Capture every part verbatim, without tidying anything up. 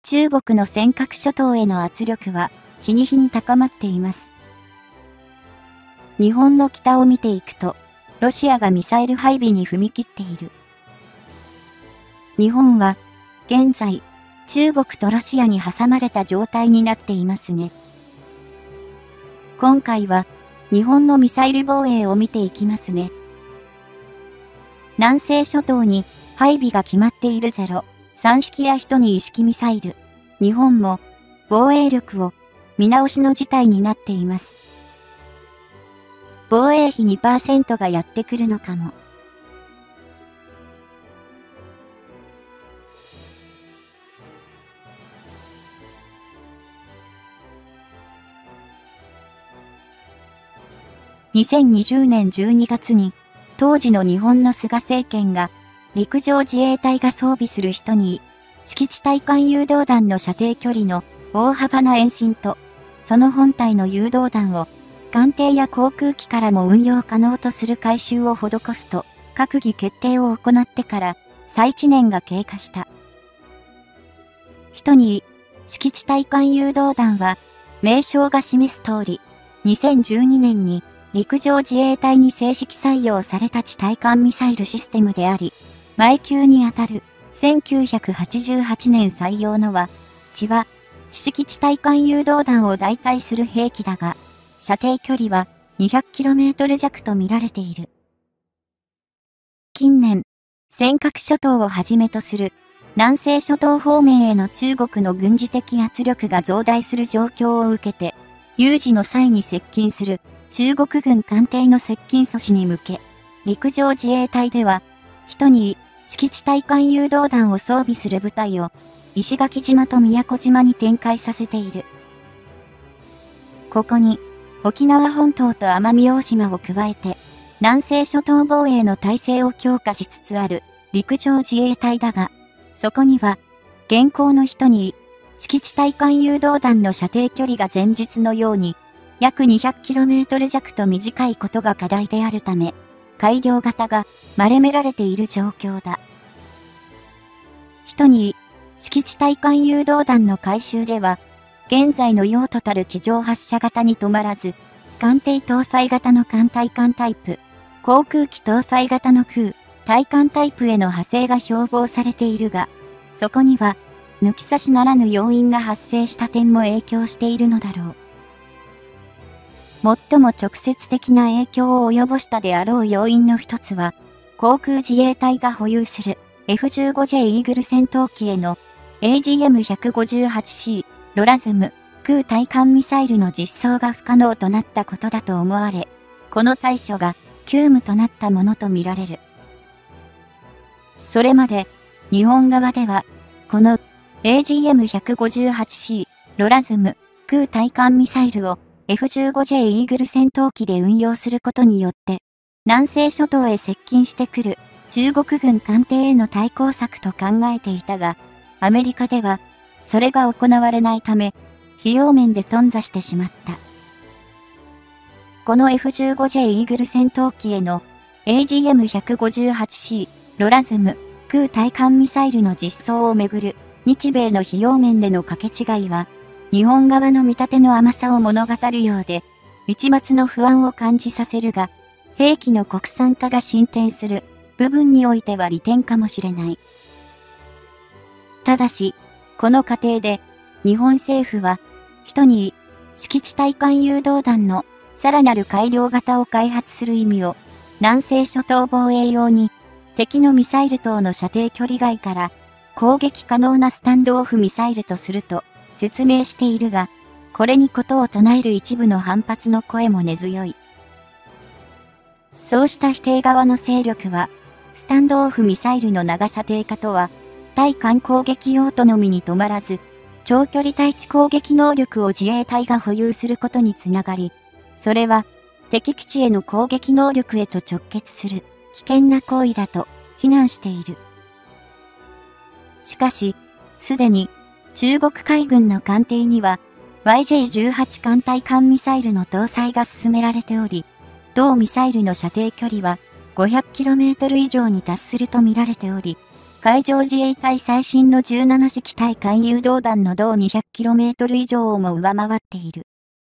中国の尖閣諸島への圧力は日に日に高まっています。日本の北を見ていくと、ロシアがミサイル配備に踏み切っている。日本は現在、中国とロシアに挟まれた状態になっていますね。今回は日本のミサイル防衛を見ていきますね。南西諸島に配備が決まっているゼロ、さん式やいちにい式ミサイル。日本も防衛力を見直しの事態になっています。防衛費 にパーセント がやってくるのかも。にせんにじゅうねんじゅうにがつに当時の日本の菅政権が陸上自衛隊が装備するいちにい敷地対艦誘導弾の射程距離の大幅な延伸とその本体の誘導弾を艦艇や航空機からも運用可能とする改修を施すと閣議決定を行ってからさいちねんが経過した。いちにい敷地対艦誘導弾は名称が示す通りにせんじゅうにねんに陸上自衛隊に正式採用された地対艦ミサイルシステムであり、前級にあたるせんきゅうひゃくはちじゅうはちねん採用のは、地は地式地対艦誘導弾を代替する兵器だが、射程距離は にひゃくキロメートル 弱と見られている。近年、尖閣諸島をはじめとする南西諸島方面への中国の軍事的圧力が増大する状況を受けて、有事の際に接近する中国軍艦艇の接近阻止に向け、陸上自衛隊では、いちにい敷地対艦誘導弾を装備する部隊を石垣島と宮古島に展開させている。ここに沖縄本島と奄美大島を加えて南西諸島防衛の体制を強化しつつある陸上自衛隊だが、そこには現行のいちにい敷地対艦誘導弾の射程距離が前述のように約 にひゃくキロメートル 弱と短いことが課題であるため、改良型が丸められている状況だ。いちにい敷地対艦誘導弾の改修では、現在の用途たる地上発射型に止まらず、艦艇搭載型の艦対艦タイプ、航空機搭載型の空対艦タイプへの派生が標榜されているが、そこには抜き差しならぬ要因が発生した点も影響しているのだろう。最も直接的な影響を及ぼしたであろう要因の一つは、航空自衛隊が保有する エフじゅうごジェイ イーグル戦闘機への エージーエムひゃくごじゅうはちシー ロラズム空対艦ミサイルの実装が不可能となったことだと思われ、この対処が急務となったものとみられる。それまで日本側では、この エージーエムひゃくごじゅうはちシー ロラズム空対艦ミサイルをエフじゅうごジェイ イーグル戦闘機で運用することによって、南西諸島へ接近してくる中国軍艦艇への対抗策と考えていたが、アメリカではそれが行われないため、費用面で頓挫してしまった。この エフじゅうごジェイ イーグル戦闘機への エージーエムひゃくごじゅうはちシー ロラズム空対艦ミサイルの実装をめぐる日米の費用面での掛け違いは、日本側の見立ての甘さを物語るようで、一抹の不安を感じさせるが、兵器の国産化が進展する部分においては利点かもしれない。ただし、この過程で、日本政府は、いちにい敷地対艦誘導弾のさらなる改良型を開発する意味を、南西諸島防衛用に、敵のミサイル等の射程距離外から攻撃可能なスタンドオフミサイルとすると、説明しているが、これにことを唱える一部の反発の声も根強い。そうした否定側の勢力は、スタンドオフミサイルの長射程化とは、対艦攻撃用途のみに止まらず、長距離対地攻撃能力を自衛隊が保有することにつながり、それは敵基地への攻撃能力へと直結する危険な行為だと非難している。しかし、すでに、中国海軍の艦艇には ワイジェイじゅうはち 艦対艦ミサイルの搭載が進められており、同ミサイルの射程距離は ごひゃくキロメートル 以上に達すると見られており、 海上自衛隊最新のじゅうななじ機対艦誘導弾の同 にひゃくキロメートル 以上をも上回っている。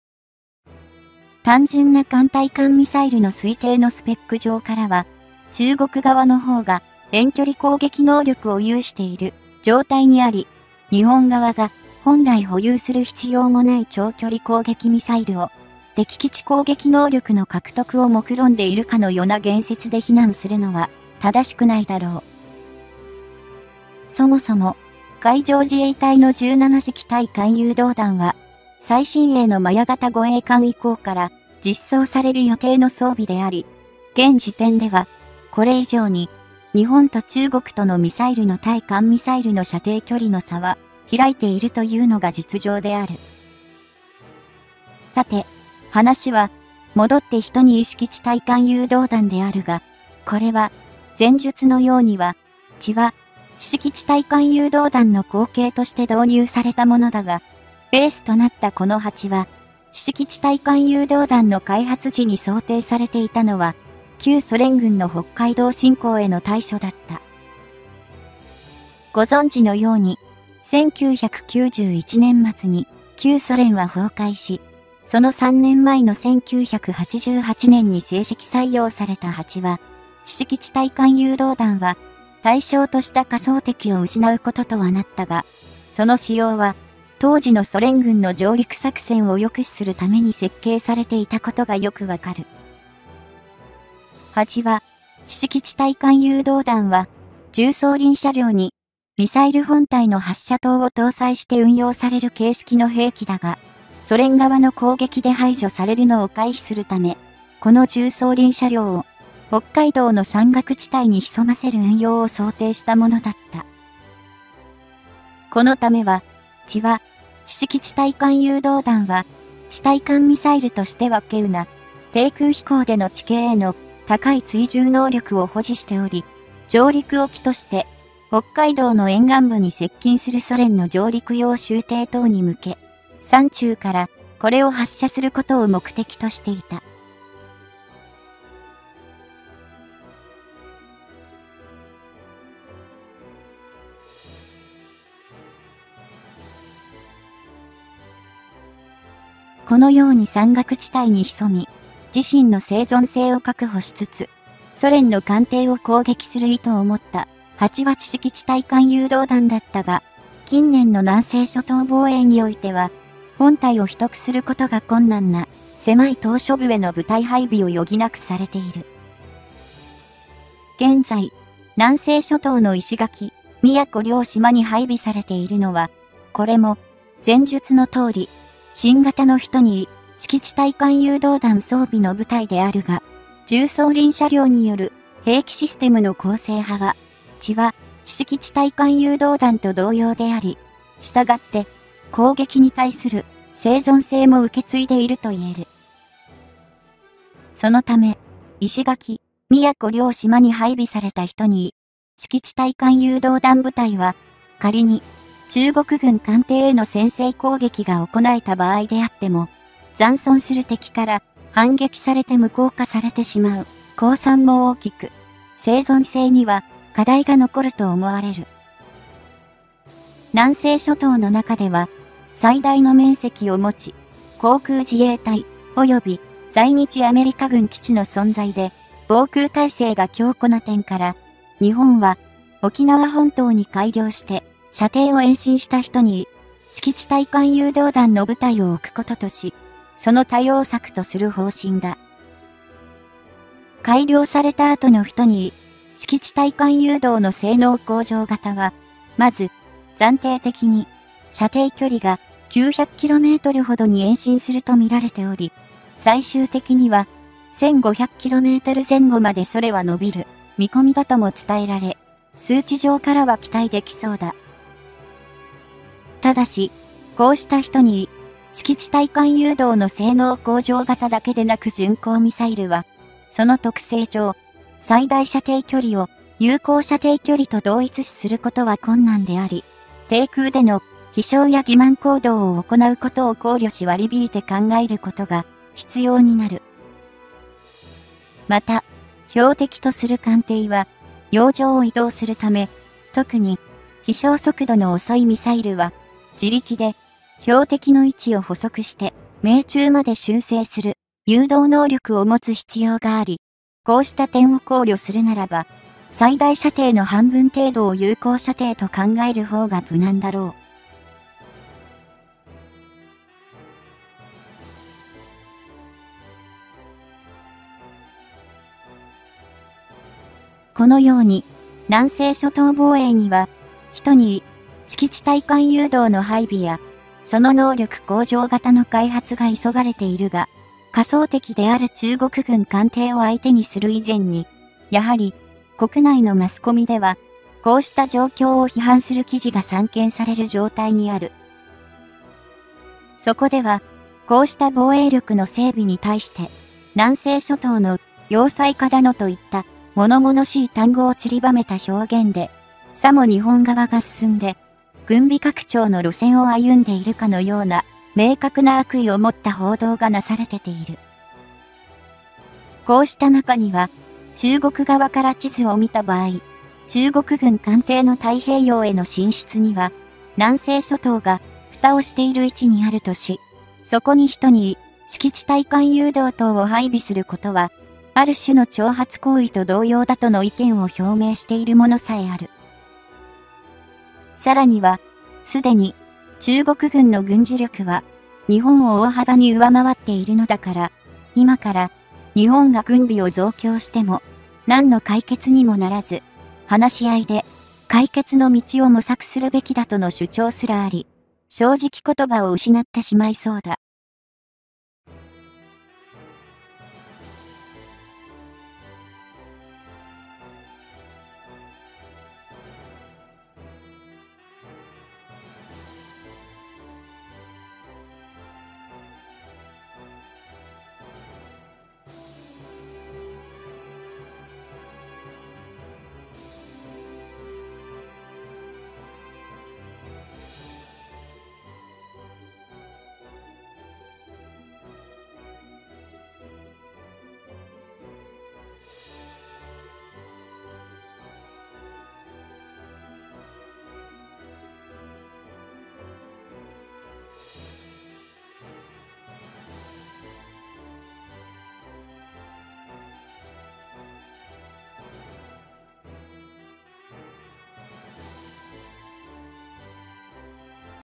単純な艦対艦ミサイルの推定のスペック上からは、中国側の方が遠距離攻撃能力を有している状態にあり、日本側が本来保有する必要もない長距離攻撃ミサイルを敵基地攻撃能力の獲得を目論んでいるかのような言説で非難するのは正しくないだろう。そもそも、海上自衛隊のじゅうななじ機対艦誘導弾は、最新鋭のマヤ型護衛艦以降から実装される予定の装備であり、現時点では、これ以上に、日本と中国とのミサイルの対艦ミサイルの射程距離の差は開いているというのが実情である。さて、話は、戻って人に意識地対艦誘導弾であるが、これは、前述のようには、地は、地式地対艦誘導弾の後継として導入されたものだが、ベースとなったこのはちは、地式地対艦誘導弾の開発時に想定されていたのは、旧ソ連軍の北海道侵攻への対処だった。ご存知のように、せんきゅうひゃくきゅうじゅういちねん末に旧ソ連は崩壊し、そのさんねんまえのせんきゅうひゃくはちじゅうはちねんに正式採用されたはちは、地式地対艦誘導弾は、対象とした仮想敵を失うこととはなったが、その使用は、当時のソ連軍の上陸作戦を抑止するために設計されていたことがよくわかる。はちは、地式地対艦誘導弾は、重装輪車両に、ミサイル本体の発射塔を搭載して運用される形式の兵器だが、ソ連側の攻撃で排除されるのを回避するため、この重装輪車両を、北海道の山岳地帯に潜ませる運用を想定したものだった。このためは、地は、地式地対艦誘導弾は、地対艦ミサイルとしては稀有な、低空飛行での地形への高い追従能力を保持しており、上陸沖として、北海道の沿岸部に接近するソ連の上陸用舟艇等に向け、山中からこれを発射することを目的としていた。このように山岳地帯に潜み、自身の生存性を確保しつつ、ソ連の艦艇を攻撃する意図を持ったはちは地式地対艦誘導弾だったが、近年の南西諸島防衛においては、本体を秘匿することが困難な狭い島嶼部への部隊配備を余儀なくされている。現在、南西諸島の石垣、宮古両島に配備されているのは、これも前述の通り、新型の人に式地対艦誘導弾装備の部隊であるが、重装輪車両による兵器システムの構成派は、地は地式地対艦誘導弾と同様であり、したがって攻撃に対する生存性も受け継いでいると言える。そのため、石垣、宮古両島に配備された人に、式地対艦誘導弾部隊は、仮に中国軍艦艇への先制攻撃が行えた場合であっても、残存する敵から反撃されて無効化されてしまう公算も大きく、生存性には課題が残ると思われる。南西諸島の中では、最大の面積を持ち、航空自衛隊及び在日アメリカ軍基地の存在で、防空体制が強固な点から、日本は沖縄本島に改良して、射程を延伸した人に、式地対艦誘導弾の部隊を置くこととし、その対応策とする方針だ。改良された後の人に、式地対艦誘導の性能向上型は、まず、暫定的に、射程距離が きゅうひゃくキロメートル ほどに延伸すると見られており、最終的には、せんごひゃくキロメートル 前後までそれは伸びる見込みだとも伝えられ、数値上からは期待できそうだ。ただし、こうした人に、式地対艦誘導の性能向上型だけでなく巡航ミサイルは、その特性上、最大射程距離を有効射程距離と同一視することは困難であり、低空での飛翔や欺瞞行動を行うことを考慮し割り引いて考えることが必要になる。また、標的とする艦艇は、洋上を移動するため、 特に、飛翔速度の遅いミサイルは、自力で、標的の位置を捕捉して、命中まで修正する、誘導能力を持つ必要があり、こうした点を考慮するならば、最大射程の半分程度を有効射程と考える方が無難だろう。このように、南西諸島防衛には、一に、敷地対艦誘導の配備や、その能力向上型の開発が急がれているが、仮想敵である中国軍艦艇を相手にする以前に、やはり、国内のマスコミでは、こうした状況を批判する記事が散見される状態にある。そこでは、こうした防衛力の整備に対して、南西諸島の要塞化だのといった物々しい単語を散りばめた表現で、さも日本側が進んで、軍備拡張の路線を歩んでいるかのような、明確な悪意を持った報道がなされている。こうした中には、中国側から地図を見た場合、中国軍艦艇の太平洋への進出には、南西諸島が蓋をしている位置にあるとし、そこに一に敷地対艦誘導等を配備することは、ある種の挑発行為と同様だとの意見を表明しているものさえある。さらには、すでに中国軍の軍事力は日本を大幅に上回っているのだから、今から日本が軍備を増強しても何の解決にもならず、話し合いで解決の道を模索するべきだとの主張すらあり、正直言葉を失ってしまいそうだ。